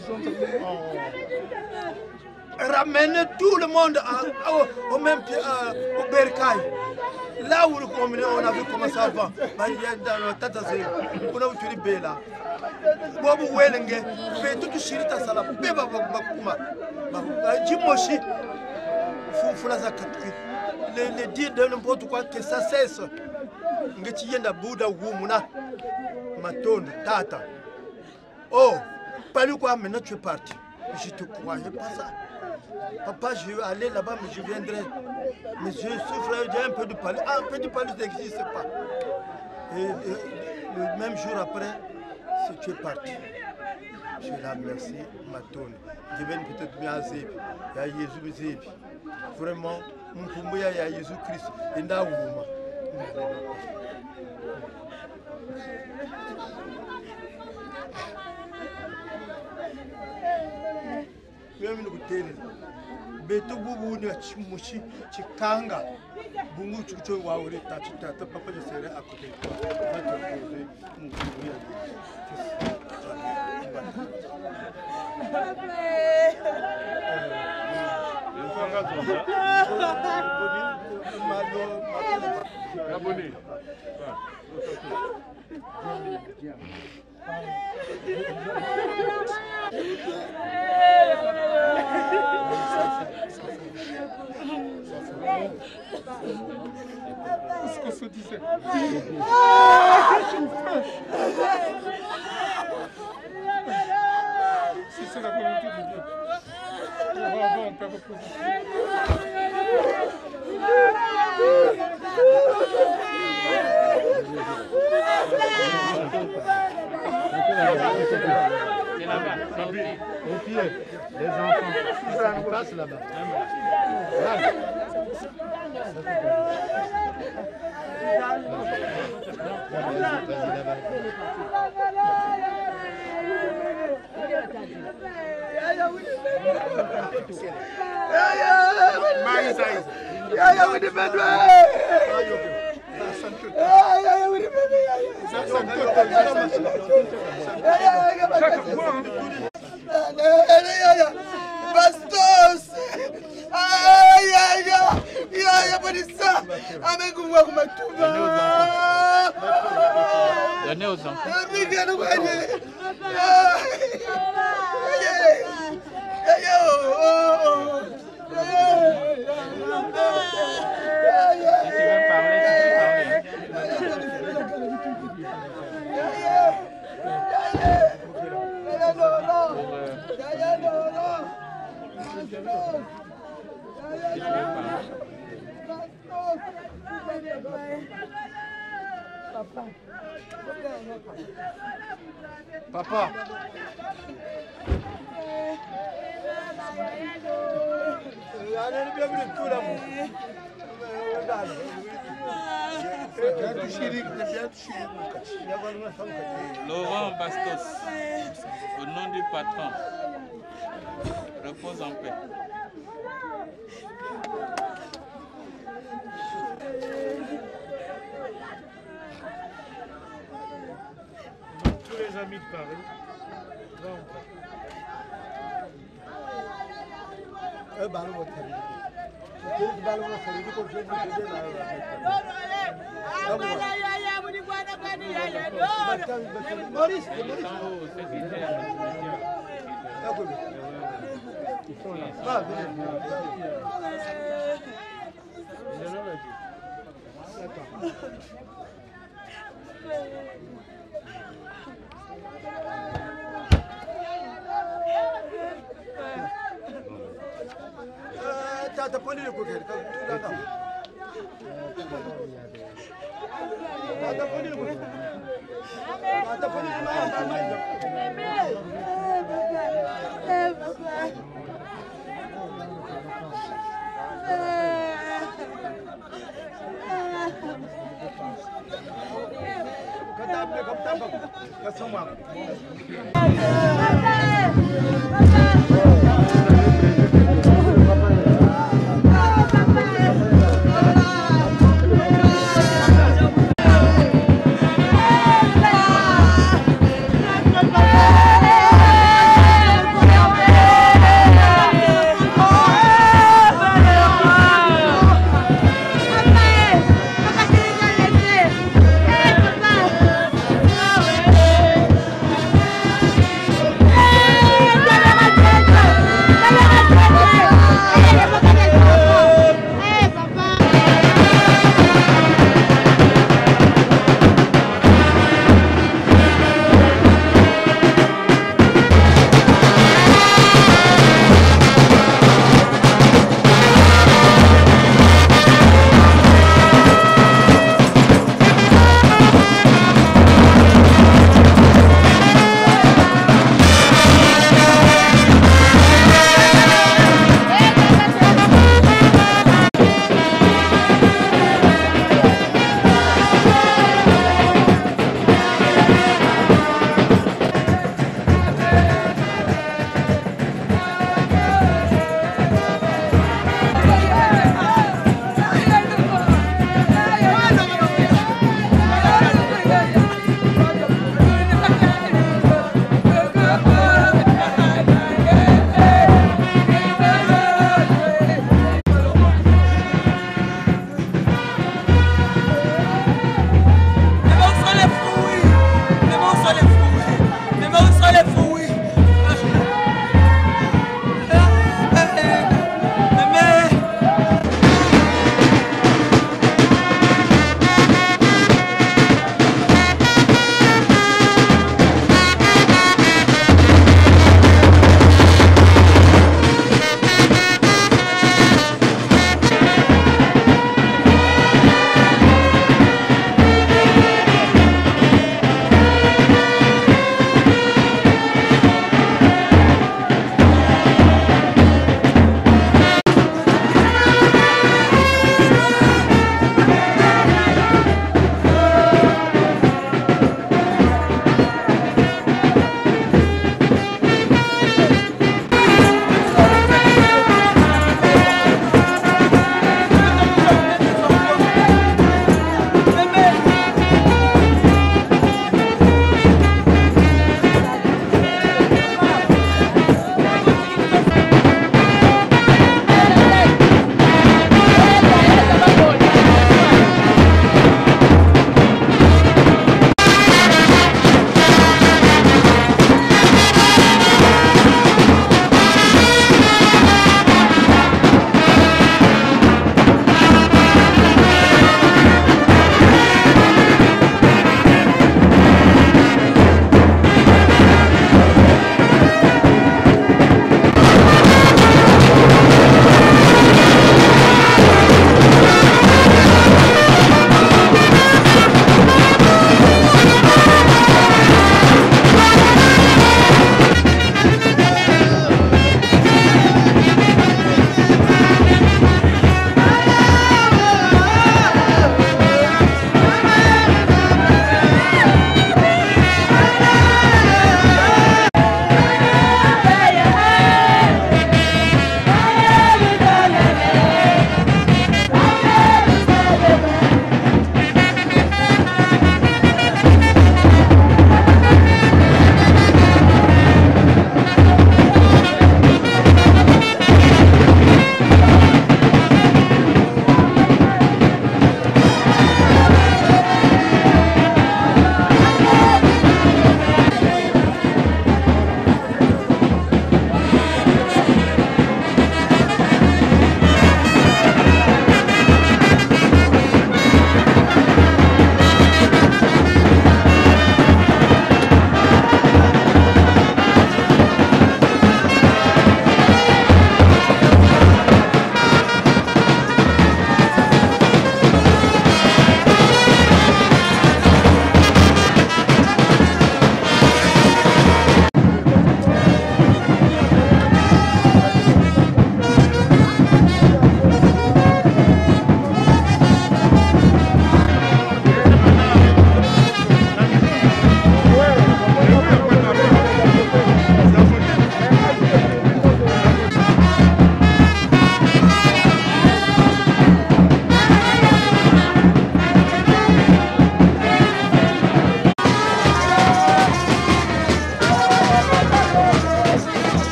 Ramenez tout le monde à, au, au même pied, à, au bercail. Là où on avait commencé avant. Dans le Tatazé, on a eu le Bela. Bobu Wellenge, fait tout Shirita Sala, Beba Bakuma. Jimoshi, Fufulazakatri. Les dire de n'importe quoi que ça cesse. Ngetienda Bouddha Wumuna, Maton, Tata. Oh, pas le quoi, maintenant tu es parti. Je te croyais pas ça. Papa, je vais aller là-bas, mais je viendrai. Mais je souffre, j'ai un peu de palais. Ah, un peu de palais n'existe pas. Et, et le même jour après, tu es parti. Je suis là, merci, Matone. Je viens peut-être bien à Zébi. Il y a Jésus Zébi. Vraiment, mon Kumbuya, il y a Jésus-Christ. Et là, où mimi nikutele beto bubu ni chimushi chikanga bungu chucho wa uri tachi tata papa je sere akote vato koze mungu ya Abonné. Ce qu'on se disait. Si c'est la volonté de Dieu, on va avoir un père reposé. Au pied, les enfants, passe là-bas. Bastos! Aïe aïe aïe aïe Bonissa! Avec moi comme tout va! Donnez aux enfants. Si tu veux parler, tu peux Papa. Papa. Laurent Bastos, au nom du patron, repose en paix. Tous les amis de Paris. Eh ben, on va Maurice, Tata poli le coquet, Tata poli le coquet. Tata poli Papa!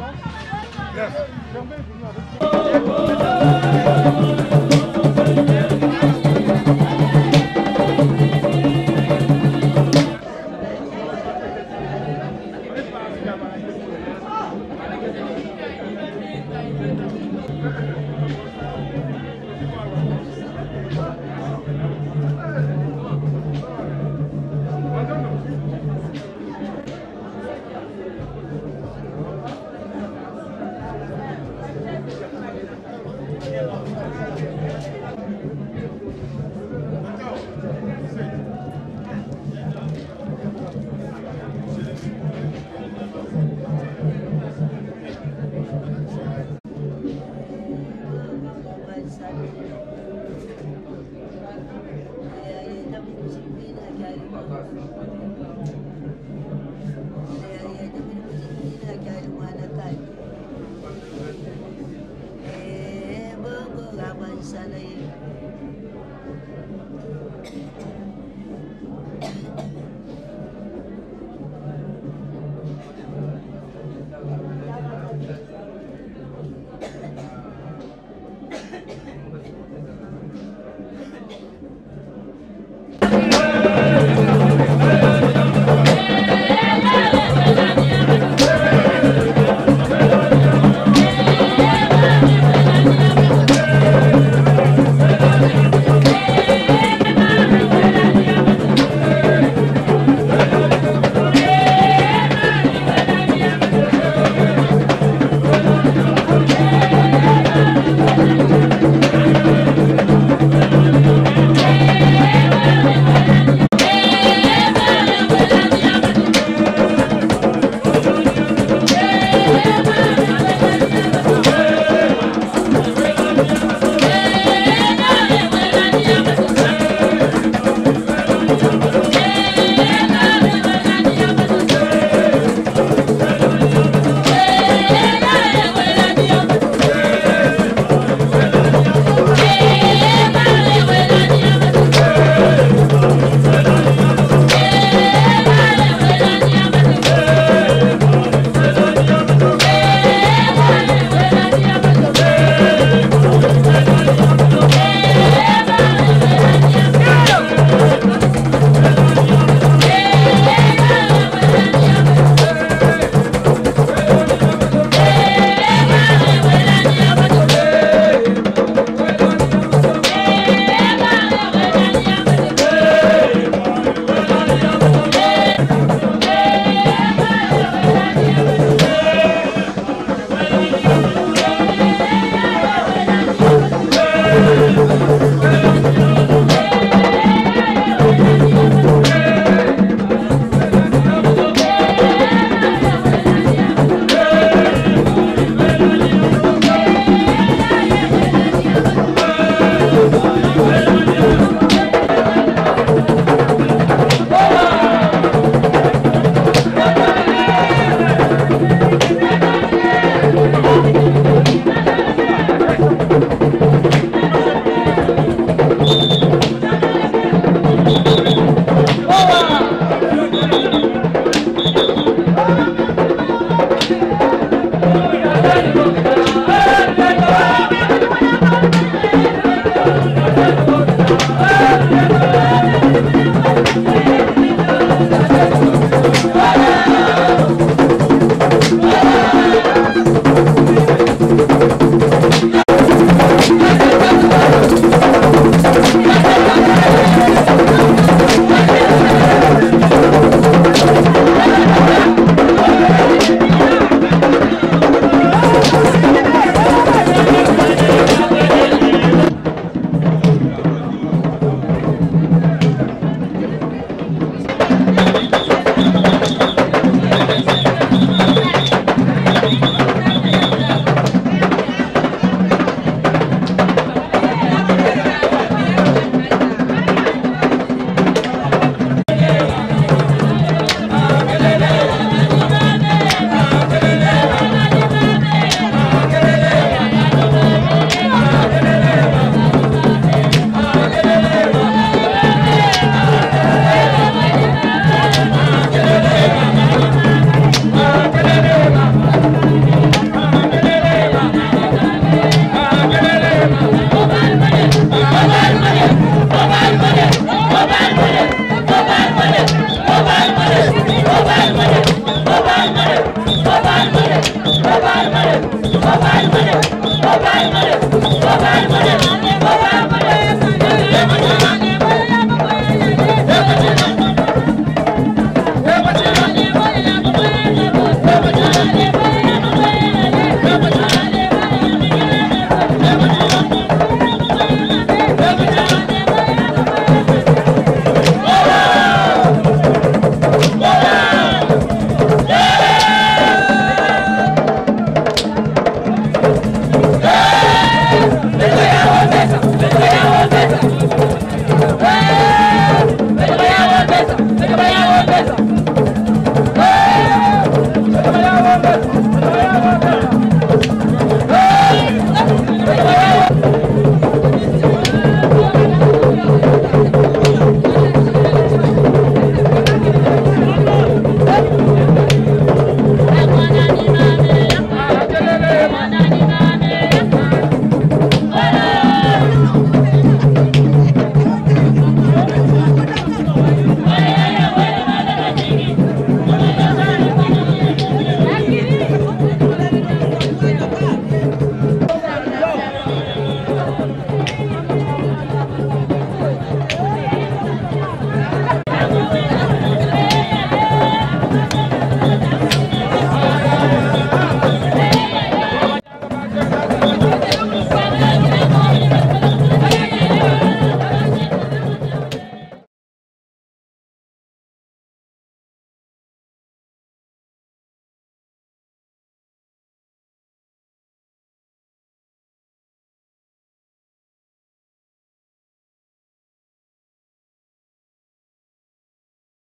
Thank you. Amen.